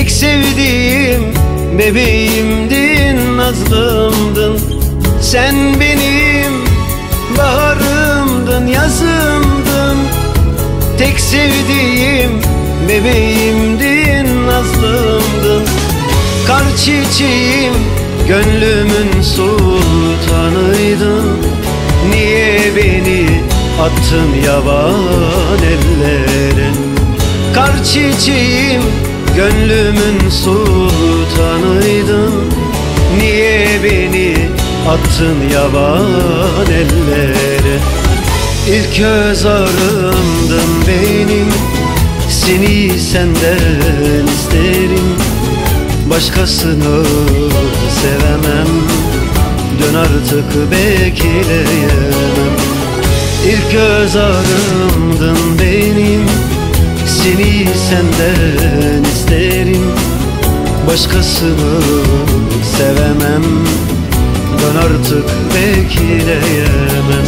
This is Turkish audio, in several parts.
Tek sevdiğim bebeğimdin, nazlımdın. Sen benim baharımdın, yazımdın. Tek sevdiğim bebeğimdin, nazlımdın. Kar çiçeğim, gönlümün sultanıydın. Niye beni attın yaban ellere? Kar çiçeğim, gönlümün sultanıydın. Niye beni attın yaban ellere? İlk göz ağrımdın benim, seni senden isterim. Başkasını sevemem, dön artık bekleyemem. İlk göz ağrımdın benim, seni senden isterim. Başkasını sevemem, dön artık bekleyemem.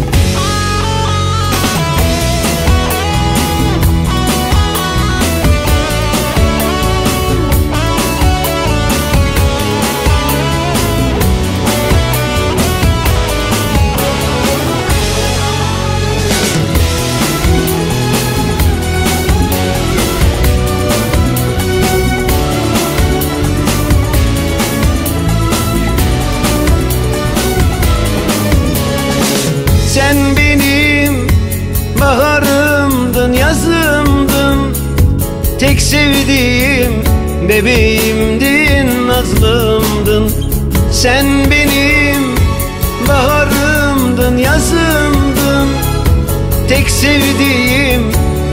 Sen benim baharımdın, yazımdın. Tek sevdiğim bebeğimdin, nazlımdın. Sen benim baharımdın, yazımdın. Tek sevdiğim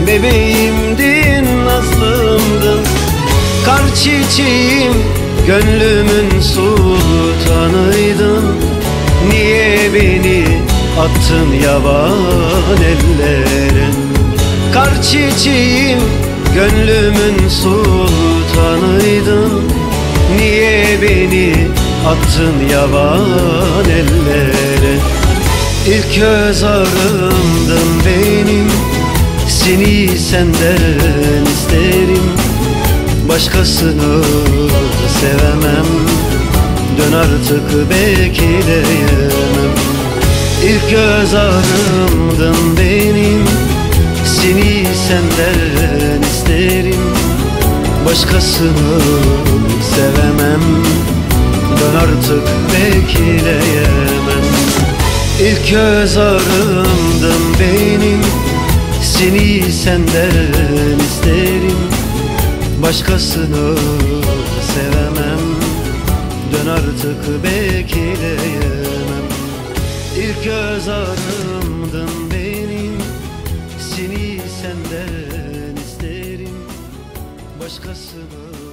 bebeğimdin, nazlımdın. Kar çiçeğim, gönlümün sultanıydın. Niye beni attın yaban ellere? Kar çiçeğim, gönlümün sultanıydın. Niye beni attın yaban ellere? İlk göz ağrımdın benim, seni senden isterim. Başkasını sevemem, dön artık bekleyemem. İlk göz ağrımdın benim, seni senden isterim. Başkasını sevemem, dön artık bekleyemem. İlk göz ağrımdın benim, seni senden isterim. Başkasını sevemem, dön artık bekleyemem. İlk göz ağrımdın benim, seni senden isterim. Başkasını